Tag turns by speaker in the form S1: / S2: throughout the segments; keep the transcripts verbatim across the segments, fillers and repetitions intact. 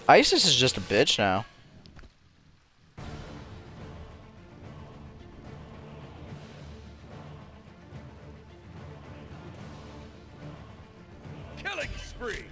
S1: ISIS is just a bitch now.
S2: Killing spree.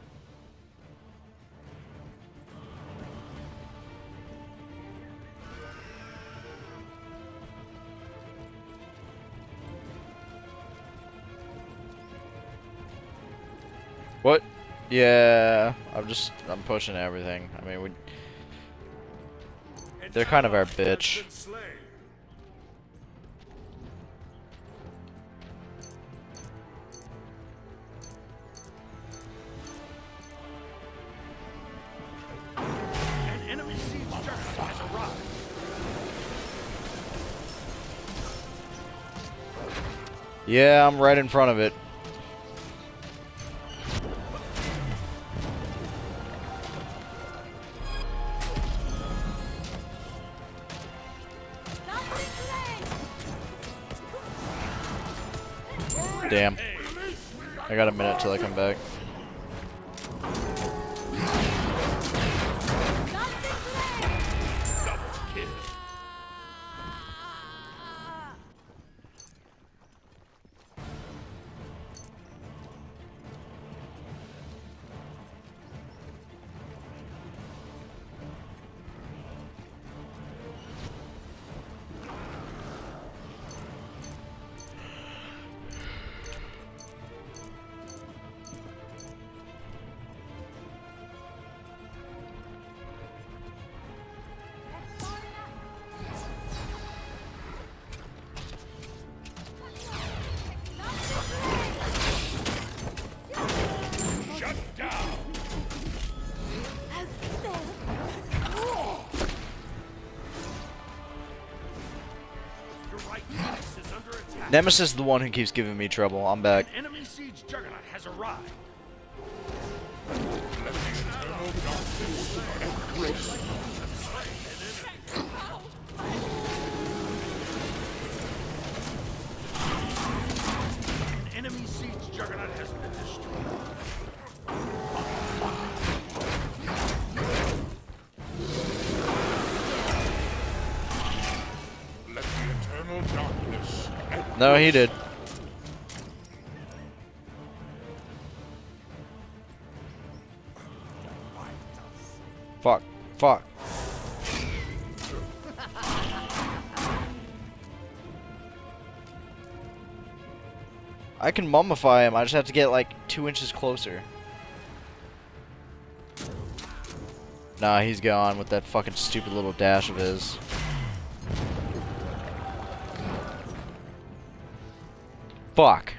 S1: What? Yeah, I'm just I'm pushing everything. I mean, we they're kind of our bitch.
S2: An enemy siege juggernaut has arrived.
S1: Yeah, I'm right in front of it. Damn. I got a minute till I come back. Nemesis is the one who keeps giving me trouble. I'm back.
S2: An enemy siege juggernaut has arrived. An enemy siege juggernaut has been destroyed.
S3: Let the eternal darkness.
S1: No, he did. Fuck. Fuck. I can mummify him. I just have to get like two inches closer. Nah, he's gone with that fucking stupid little dash of his. Fuck.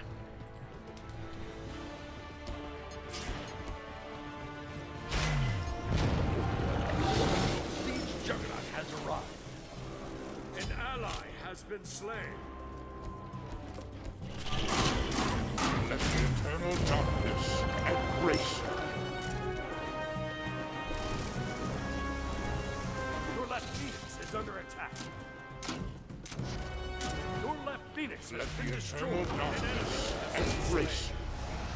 S2: Siege juggernaut has arrived. An ally has been slain.
S3: Let the eternal darkness embrace you.
S2: Your left Phoenix is under attack. Your left Phoenix
S3: Let
S2: has
S3: the
S2: been
S3: eternal
S2: destroyed.
S3: darkness embrace you.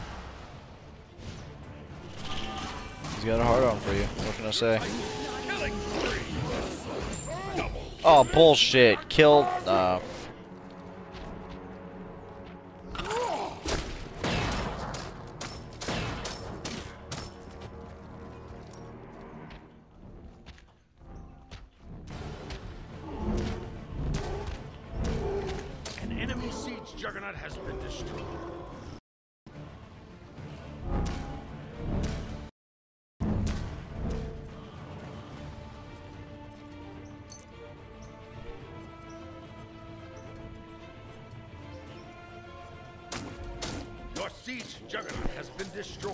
S1: He's got a hard on for you. What can I say?
S2: Killing spree. Double.
S1: Oh, bullshit. Killed. Uh,
S2: An enemy siege juggernaut has been destroyed. Your siege juggernaut has been destroyed.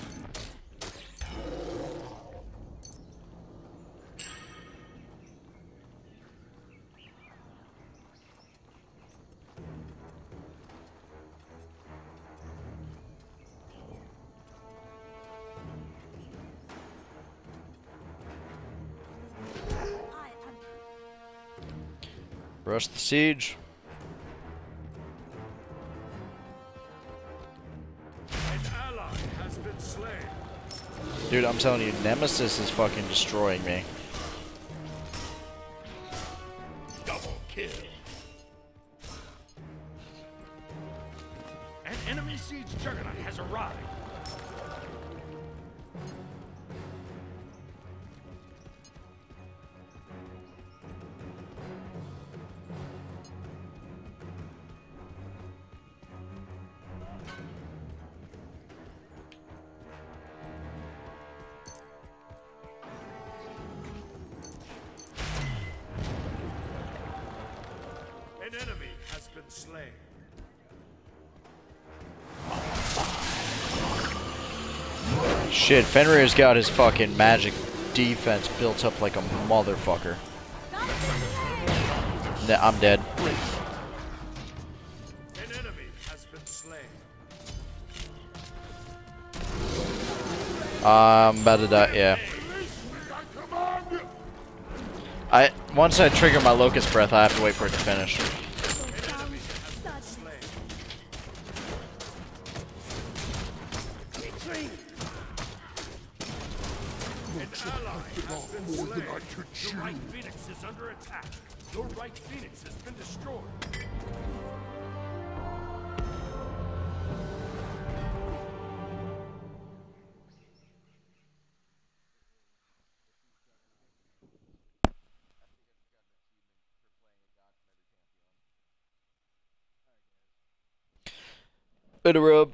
S1: rush the siege.
S2: An ally has been slain.
S1: Dude, I'm telling you, Nemesis is fucking destroying me.
S3: Double kill.
S2: An enemy siege juggernaut has arrived. An enemy has been slain.
S1: Shit, Fenrir's got his fucking magic defense built up like a motherfucker. Nah, I'm dead.
S2: An enemy has been slain.
S1: I'm about to die, yeah. I once I trigger my locust breath, I have to wait for it to finish.
S3: More than I could chew.
S2: The right Phoenix is under attack. Your right Phoenix has been destroyed.
S1: Bit of rub.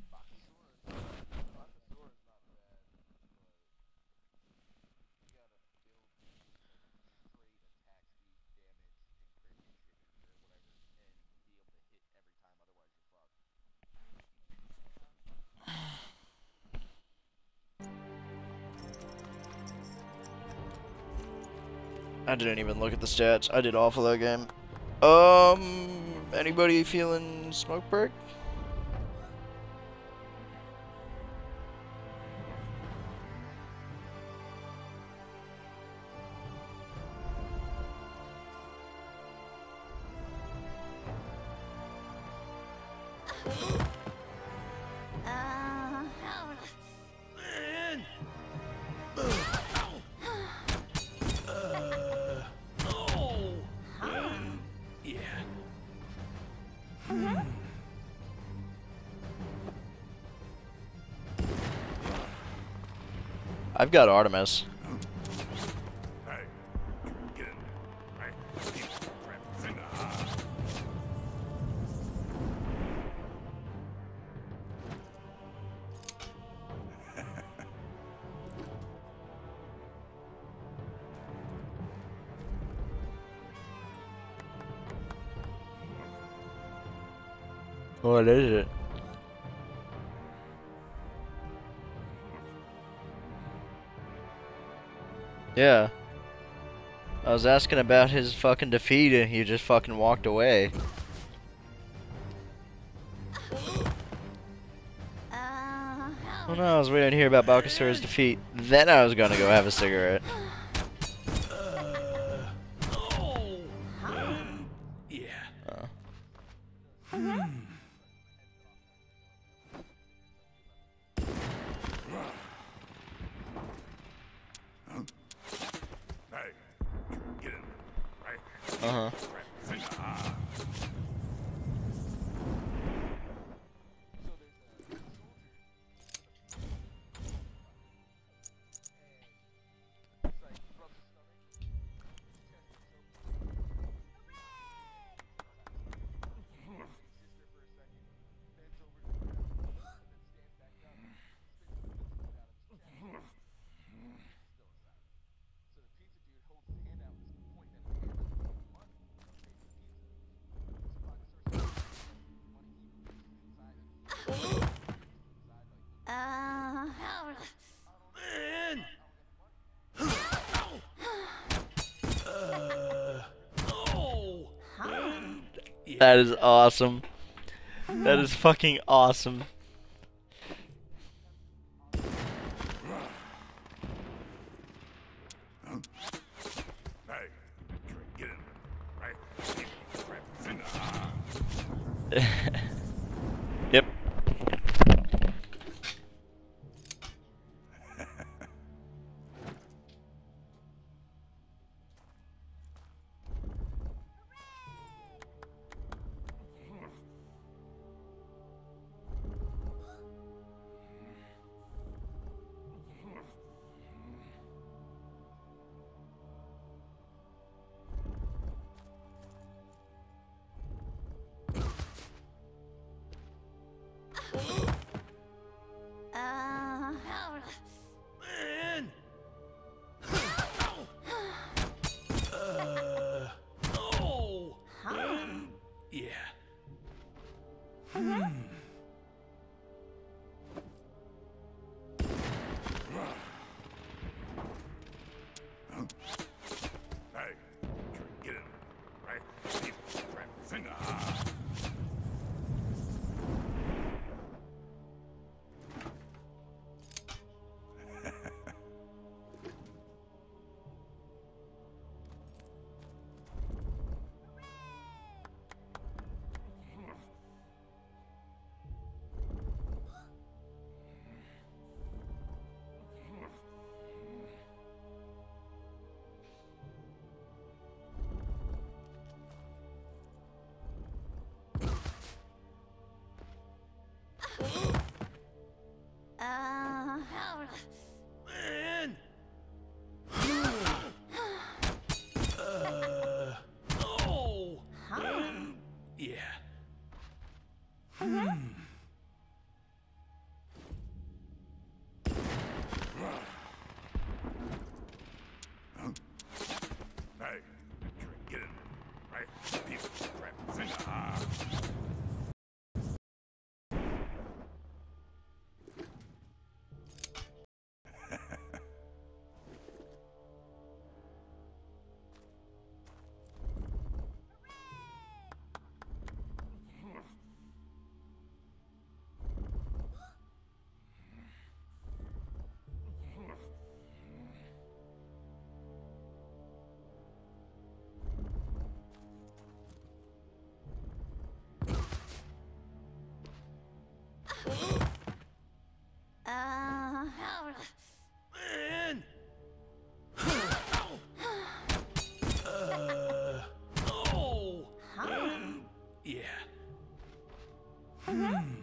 S1: I didn't even look at the stats. I did awful that game. Um, anybody feeling smoke break? I've got Artemis.
S3: Hey, get in there. Right.
S1: What is it? Yeah. I was asking about his fucking defeat and he just fucking walked away. Well, no, I was waiting to hear about Balkasur's defeat. Then I was gonna go have a cigarette.
S2: Yeah.
S1: Oh.
S3: Hey, get in there. Right.
S1: Uh-huh. That is awesome. That is fucking awesome.
S3: Hey, get in there. Right.
S1: Yep.
S2: Man! uh, oh!
S4: Huh?
S2: Yeah. Hmm.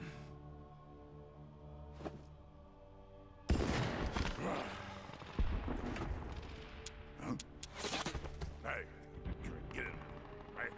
S3: Hey, get in. Right.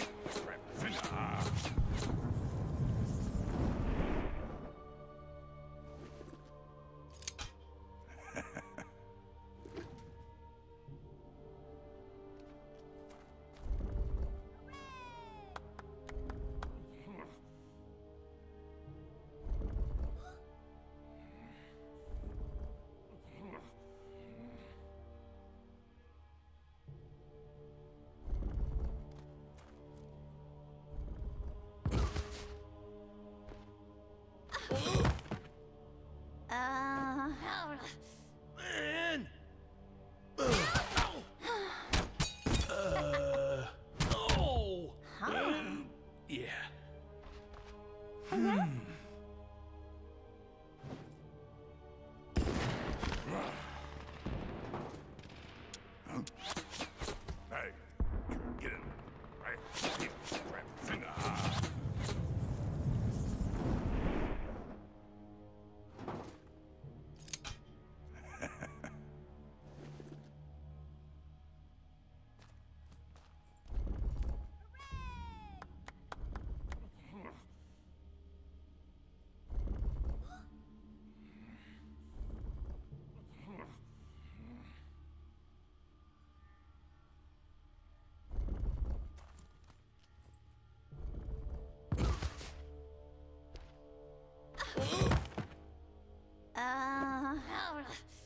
S4: Uh.
S2: Man! uh, oh!
S4: Huh?
S2: Yeah. Hmm.
S3: Hey, get in. Right.
S4: Uh.